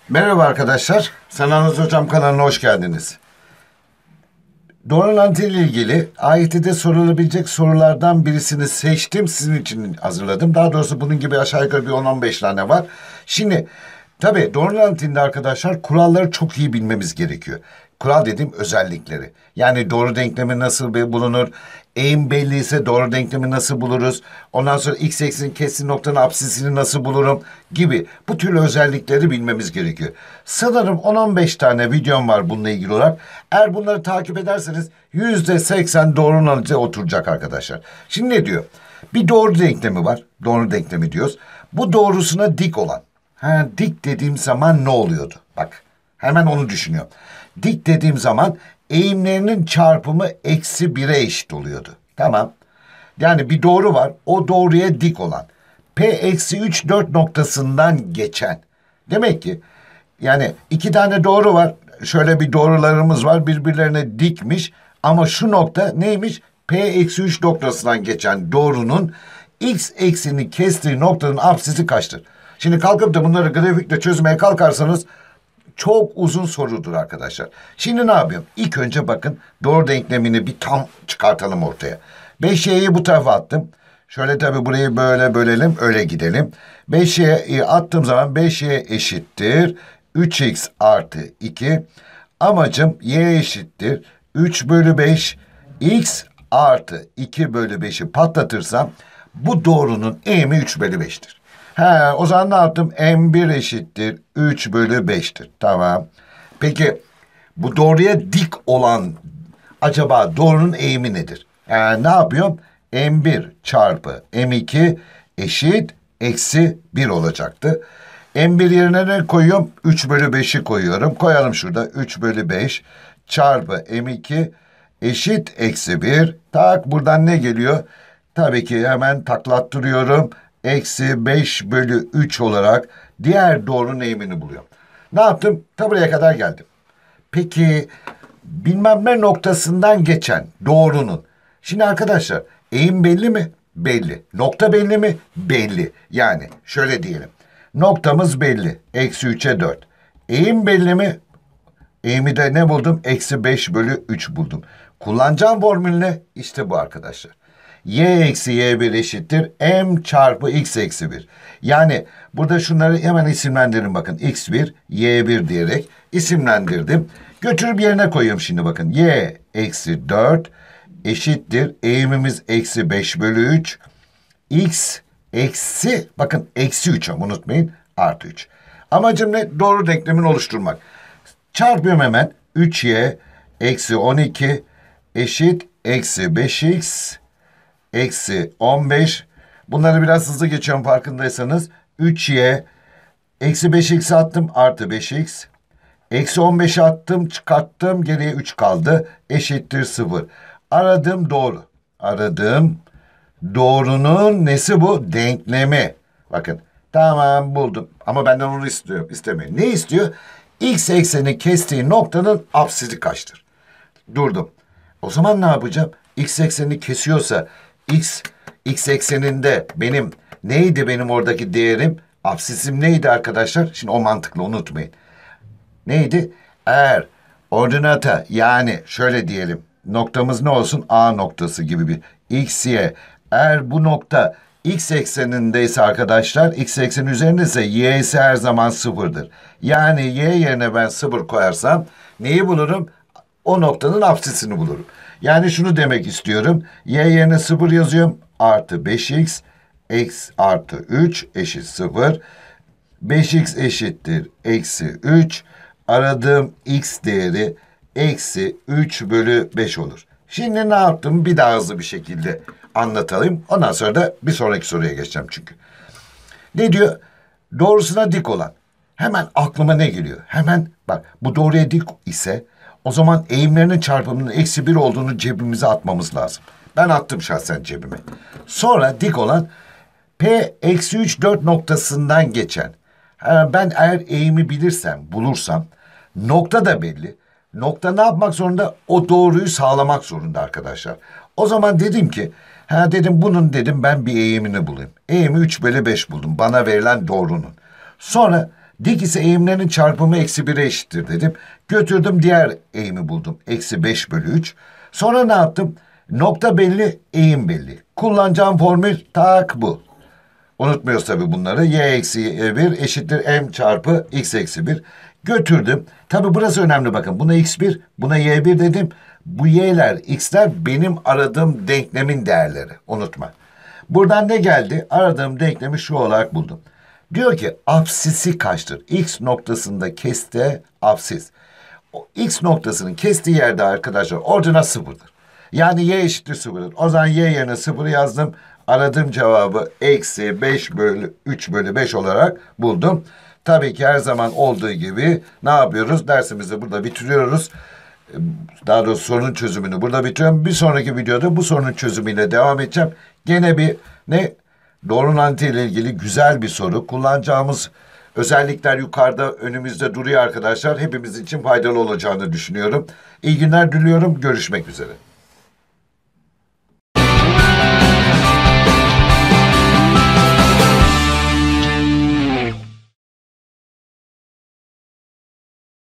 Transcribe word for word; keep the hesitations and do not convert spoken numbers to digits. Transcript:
Merhaba arkadaşlar. Sen Anlat Hocam kanalına hoş geldiniz. Doğru orantı ile ilgili A Y T'de sorulabilecek sorulardan birisini seçtim. Sizin için hazırladım. Daha doğrusu bunun gibi aşağı yukarı bir on on beş tane var. Şimdi tabii doğru orantında arkadaşlar kuralları çok iyi bilmemiz gerekiyor. Kural dediğim özellikleri. Yani doğru denklemi nasıl bir bulunur? Eğim belli ise doğru denklemi nasıl buluruz? Ondan sonra x eksenin keskin noktanın apsisini nasıl bulurum? Gibi bu türlü özellikleri bilmemiz gerekiyor. Sanırım on on beş tane videom var bununla ilgili olarak. Eğer bunları takip ederseniz yüzde seksen doğru orantıya oturacak arkadaşlar. Şimdi ne diyor? Bir doğru denklemi var. Doğru denklemi diyoruz. Bu doğrusuna dik olan. Ha, dik dediğim zaman ne oluyordu? Bak hemen onu düşünüyorum. Dik dediğim zaman eğimlerinin çarpımı eksi bire eşit oluyordu. Tamam. Yani bir doğru var. O doğruya dik olan. P eksi üç dört noktasından geçen. Demek ki yani iki tane doğru var. Şöyle bir doğrularımız var. Birbirlerine dikmiş. Ama şu nokta neymiş? P eksi üç noktasından geçen doğrunun x ekseni kestiği noktanın apsisi kaçtır? Şimdi kalkıp da bunları grafikle çözmeye kalkarsanız çok uzun sorudur arkadaşlar. Şimdi ne yapıyorum? İlk önce bakın doğru denklemini bir tam çıkartalım ortaya. beş y'yi bu tarafa attım. Şöyle tabii burayı böyle bölelim, öyle gidelim. beş y'yi attığım zaman beş y eşittir üç x artı iki. Amacım y eşittir üç bölü beş x artı iki bölü beşi patlatırsam bu doğrunun eğimi üç bölü beştir. He, o zaman ne yaptım? M bir eşittir üç bölü beştir. Tamam. Peki bu doğruya dik olan acaba doğrunun eğimi nedir? Yani ne yapıyorum? M bir çarpı M iki eşit eksi bir olacaktı. M bir yerine ne koyuyorum? üç bölü beşi koyuyorum. Koyalım şurada üç bölü beş çarpı M iki eşit eksi bir. Tak buradan ne geliyor? Tabii ki hemen taklattırıyorum. Eksi beş bölü üç olarak diğer doğrunun eğimini buluyorum. Ne yaptım? Ta buraya kadar geldim. Peki bilmem ne noktasından geçen doğrunun. Şimdi arkadaşlar eğim belli mi? Belli. Nokta belli mi? Belli. Yani şöyle diyelim. Noktamız belli. Eksi üçe dört. Eğim belli mi? Eğimi de ne buldum? Eksi beş bölü üç buldum. Kullanacağım formül ne? İşte bu arkadaşlar. Y eksi y bir eşittir m çarpı x eksi bir. Yani burada şunları hemen isimlendirin bakın. x bir, y bir diyerek isimlendirdim. Götürüp yerine koyuyorum şimdi bakın. Y eksi dört eşittir. Eğimimiz eksi beş bölü üç. X eksi, bakın eksi üç ama unutmayın, artı üç. Amacım ne? Doğru denklemini oluşturmak. Çarpıyorum hemen. üç y eksi on iki eşit eksi beş x eksi on beş. Bunları biraz hızlı geçiyorum farkındaysanız. üç y eksi beş x attım artı beş x. Eksi on beşi attım çıkarttım geriye üç kaldı. Eşittir sıfır. Aradığım doğru. Aradığım doğrunun nesi bu? Denklemi. Bakın tamam buldum. Ama benden onu istiyor. İstemiyor. Ne istiyor? X ekseni kestiği noktanın apsisi kaçtır? Durdum. O zaman ne yapacağım? X eksenini kesiyorsa x x ekseninde benim neydi benim oradaki değerim? Apsisim neydi arkadaşlar? Şimdi o mantıklı unutmayın. Neydi? Eğer ordinata yani şöyle diyelim noktamız ne olsun? A noktası gibi bir x, y. Eğer bu nokta x eksenindeyse arkadaşlar x ekseni üzerindeyse y ise her zaman sıfırdır. Yani y yerine ben sıfır koyarsam neyi bulurum? O noktanın apsisini bulurum. Yani şunu demek istiyorum. Y yerine sıfır yazıyorum. Artı beş x x artı üç eşit sıfır. beş x eşittir eksi üç. Aradığım x değeri eksi üç bölü beş olur. Şimdi ne yaptım? Bir daha hızlı bir şekilde anlatalım. Ondan sonra da bir sonraki soruya geçeceğim çünkü. Ne diyor? Doğrusuna dik olan. Hemen aklıma ne geliyor? Hemen bak bu doğruya dik ise o zaman eğimlerinin çarpımının eksi bir olduğunu cebimize atmamız lazım. Ben attım şahsen cebime. Sonra dik olan P eksi üç dört noktasından geçen. Ben eğer eğimi bilirsem, bulursam nokta da belli. Nokta ne yapmak zorunda? O doğruyu sağlamak zorunda arkadaşlar. O zaman dedim ki, ha dedim bunun dedim ben bir eğimini bulayım. Eğimi üç bölü beş buldum bana verilen doğrunun. Sonra Dik ise eğimlerin çarpımı eksi bire eşittir dedim. Götürdüm diğer eğimi buldum. Eksi beş bölü üç. Sonra ne yaptım? Nokta belli, eğim belli. Kullanacağım formül tak bu. Unutmuyoruz tabii bunları. Y eksi y bir eşittir m çarpı x eksi bir. Götürdüm. Tabii burası önemli bakın. Buna x bir, buna y bir dedim. Bu y'ler, x'ler benim aradığım denklemin değerleri. Unutma. Buradan ne geldi? Aradığım denklemi şu olarak buldum. Diyor ki apsisi kaçtır? X noktasında keste apsis. O x noktasının kestiği yerde arkadaşlar ordinat sıfırdır. Yani y eşittir sıfırdır. O zaman y yerine sıfır yazdım. Aradığım cevabı eksi beş bölü üç bölü beş olarak buldum. Tabii ki her zaman olduğu gibi ne yapıyoruz? Dersimizi burada bitiriyoruz. Daha doğrusu sorunun çözümünü burada bitiriyorum. Bir sonraki videoda bu sorunun çözümüyle devam edeceğim. Gene bir ne? Doğru orantı ile ilgili güzel bir soru. Kullanacağımız özellikler yukarıda önümüzde duruyor arkadaşlar. Hepimiz için faydalı olacağını düşünüyorum. İyi günler diliyorum. Görüşmek üzere.